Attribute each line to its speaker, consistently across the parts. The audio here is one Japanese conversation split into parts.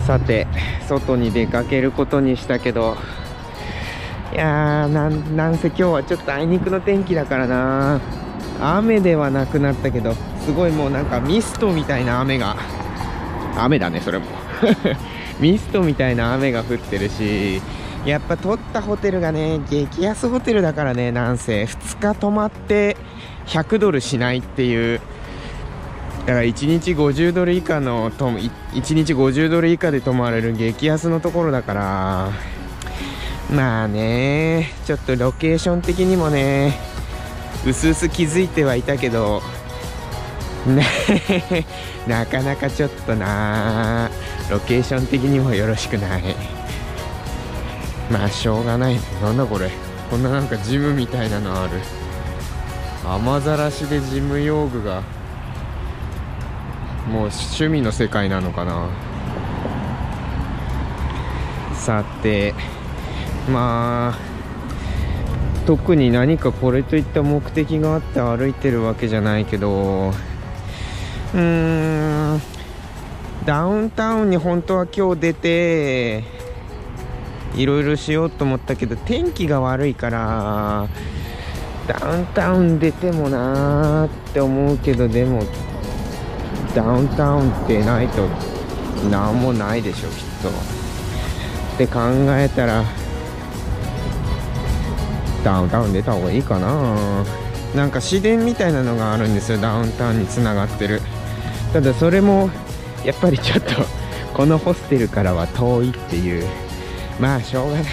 Speaker 1: さて、外に出かけることにしたけど、いやー、なんせ今日はちょっとあいにくの天気だからな。雨ではなくなったけど、すごいもうなんかミストみたいな雨だね、それもミストみたいな雨が降ってるし、やっぱ取ったホテルがね、激安ホテルだからね、なんせ2日泊まって100ドルしないっていう。だから1日50ドル以下の1日50ドル以下で泊まれる激安のところだから、まあね、ちょっとロケーション的にもね、うすうす気づいてはいたけどねなかなかちょっとな、ロケーション的にもよろしくない。まあしょうがないね。なんだこれ、こんななんかジムみたいなのある。雨ざらしでジム用具が、もう趣味の世界なのかな。さて、まあ特に何かこれといった目的があって歩いてるわけじゃないけど、ダウンタウンに本当は今日出ていろいろしようと思ったけど、天気が悪いからダウンタウン出てもなーって思うけど、でもダウンタウンってないとなんもないでしょきっとって考えたら、ダウンタウン出た方がいいかな。なんか市電みたいなのがあるんですよ、ダウンタウンにつながってる。ただそれもやっぱりちょっとこのホステルからは遠いっていう。まあしょうがないね。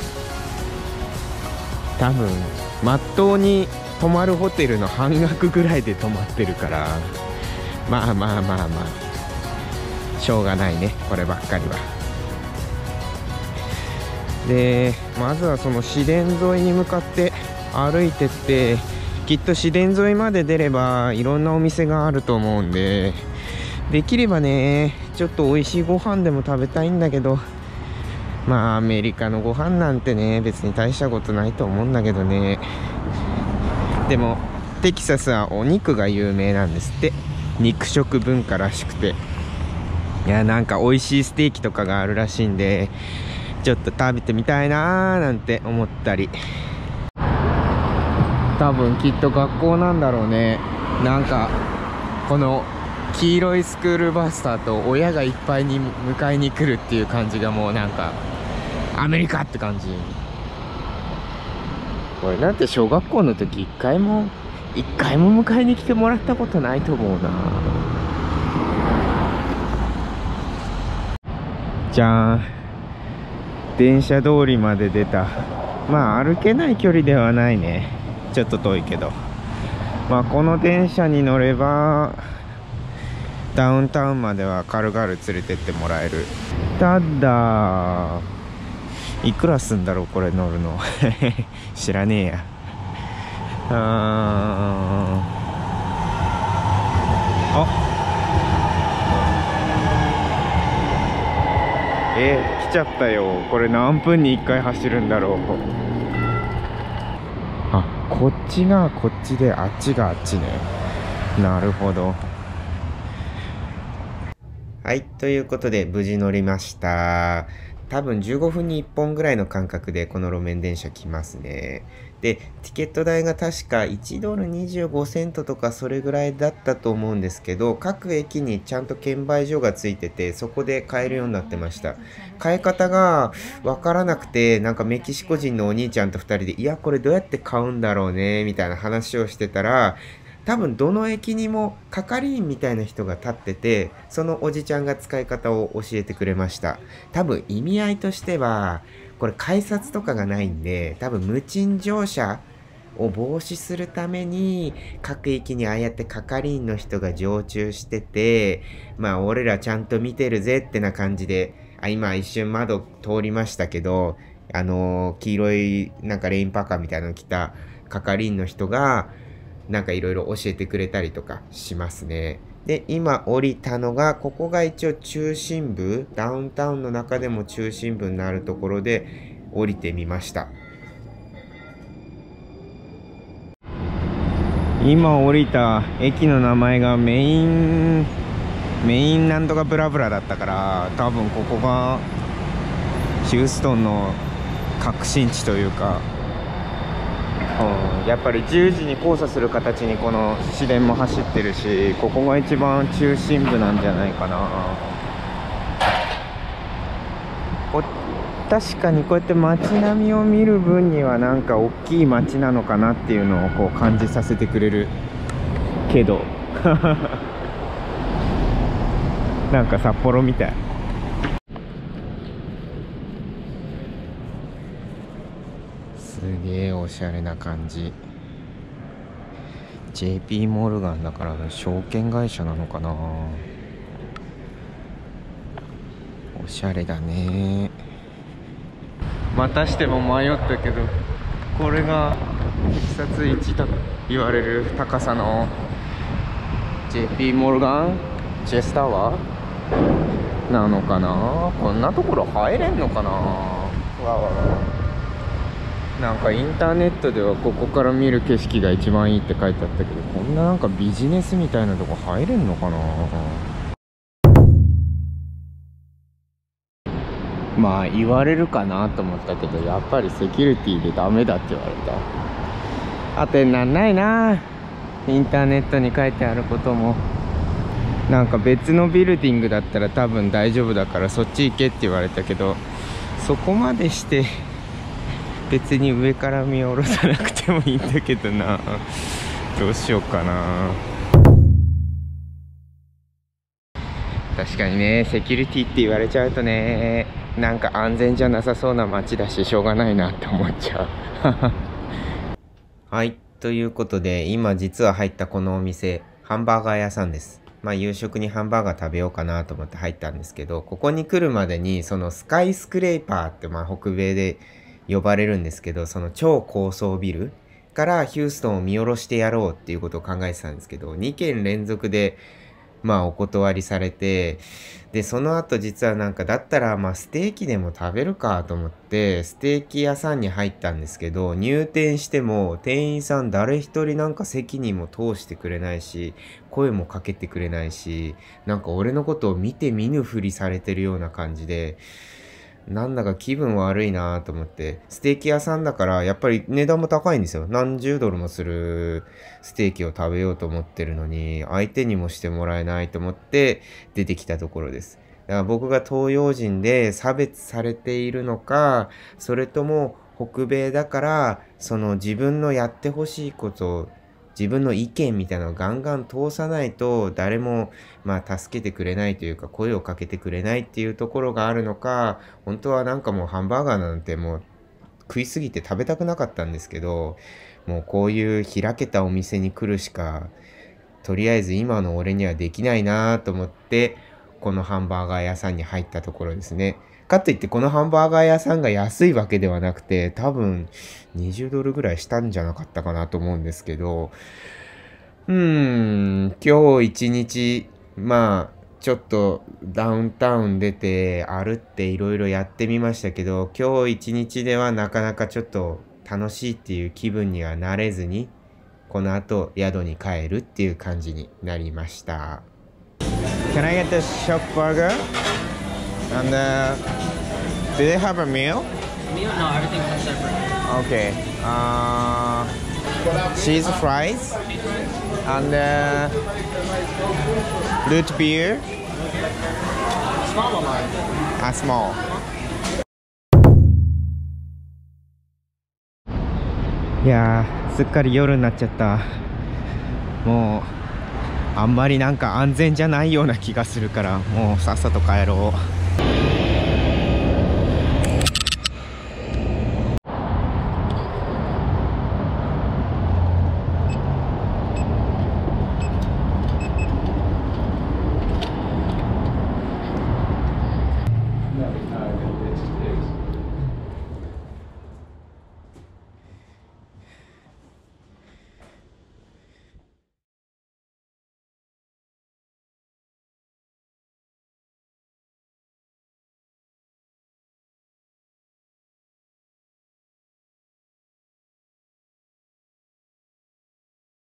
Speaker 1: 多分まっとうに泊まるホテルの半額ぐらいで泊まってるから、まあしょうがないね、こればっかりは。で、まずはその市電沿いに向かって歩いてって、きっと市電沿いまで出ればいろんなお店があると思うんで、できればね、ちょっと美味しいご飯でも食べたいんだけど、まあアメリカのご飯なんてね、別に大したことないと思うんだけどね。でもテキサスはお肉が有名なんですって。肉食文化らしくて、いや、なんか美味しいステーキとかがあるらしいんで、ちょっと食べてみたいなーなんて思ったり。多分きっと学校なんだろうね。なんかこの黄色いスクールバスターと親がいっぱいに迎えに来るっていう感じが、もうなんかアメリカって感じ。これなんて小学校の時一回も迎えに来てもらったことないと思うな。じゃあ電車通りまで出た。まあ歩けない距離ではないね、ちょっと遠いけど。まあこの電車に乗ればダウンタウンまでは軽々連れてってもらえる。ただいくらすんだろうこれ乗るの知らねえや。来ちゃったよ。これ何分に1回走るんだろう。あ、こっちがこっちであっちがあっちね。なるほど。はい、ということで無事乗りました。多分15分に1本ぐらいの間隔でこの路面電車来ますね。で、ティケット代が確か1ドル25セントとかそれぐらいだったと思うんですけど、各駅にちゃんと券売所がついてて、そこで買えるようになってました。買い方がわからなくて、なんかメキシコ人のお兄ちゃんと2人で、いや、これどうやって買うんだろうね、みたいな話をしてたら、多分どの駅にも係員みたいな人が立ってて、そのおじちゃんが使い方を教えてくれました。多分意味合いとしては、これ改札とかがないんで、多分無賃乗車を防止するために各駅にああやって係員の人が常駐してて、まあ俺らちゃんと見てるぜってな感じで、今一瞬窓通りましたけど、黄色いなんかレインパーカーみたいなの着た係員の人がなんかいろいろ教えてくれたりとかしますね。で、今降りたのが、ここが一応中心部、ダウンタウンの中でも中心部になるところで降りてみました。今降りた駅の名前がメインメインランドがブラブラだったから、多分ここがヒューストンの核心地というか、やっぱり10時に交差する形にこの市電も走ってるし、ここが一番中心部なんじゃないかな。確かにこうやって街並みを見る分にはなんか大きい街なのかなっていうのをこう感じさせてくれるけどなんか札幌みたい。すげえおしゃれな感じ。 JP モルガンだから証券会社なのかな。おしゃれだね。またしても迷ったけど、これがテキサス1と言われる高さの JP モルガンチェスタワーなのかな。こんなところ入れんのかな。なんかインターネットではここから見る景色が一番いいって書いてあったけど、こんななんかビジネスみたいなとこ入れんのかな。まあ言われるかなと思ったけど、やっぱりセキュリティでダメだって言われた。当てになんないな、インターネットに書いてあることも。なんか別のビルディングだったら多分大丈夫だからそっち行けって言われたけど、そこまでして別に上から見下ろさなくてもいいんだけどな。どうしようかな。確かにね、セキュリティって言われちゃうとね、なんか安全じゃなさそうな街だし、しょうがないなって思っちゃうはい、ということで今実は入ったこのお店、ハンバーガー屋さんです。まあ夕食にハンバーガー食べようかなと思って入ったんですけど、ここに来るまでにそのスカイスクレーパーって北米で呼ばれるんですけど、その超高層ビルからヒューストンを見下ろしてやろうっていうことを考えてたんですけど、2件連続でお断りされて、でその後実はなんかだったらステーキでも食べるかと思ってステーキ屋さんに入ったんですけど、入店しても店員さん誰一人なんか席にも通してくれないし、声もかけてくれないし、なんか俺のことを見て見ぬふりされてるような感じで、なんだか気分悪いなと思って、ステーキ屋さんだからやっぱり値段も高いんですよ。何十ドルもするステーキを食べようと思ってるのに、相手にもしてもらえないと思って出てきたところです。だから僕が東洋人で差別されているのか、それとも北米だからその自分のやってほしいこと自分の意見みたいなのをガンガン通さないと誰も助けてくれないというか声をかけてくれないっていうところがあるのか、本当はなんかもうハンバーガーなんてもう食いすぎて食べたくなかったんですけど、もうこういう開けたお店に来るしかとりあえず今の俺にはできないなと思ってこのハンバーガー屋さんに入ったところですね。かといってこのハンバーガー屋さんが安いわけではなくて、多分20ドルぐらいしたんじゃなかったかなと思うんですけど、今日一日ちょっとダウンタウン出て歩っていろいろやってみましたけど、今日一日ではなかなかちょっと楽しいっていう気分にはなれずに、この後宿に帰るっていう感じになりました。Can I get this chuck burger? And do they have a meal?
Speaker 2: Meal? No, everything comes separate.
Speaker 1: Okay. Cheese fries and root beer.
Speaker 2: Small one.
Speaker 1: Small. いやー、すっかり夜になっちゃった。もうあんまりなんか安全じゃないような気がするから、もうさっさと帰ろう。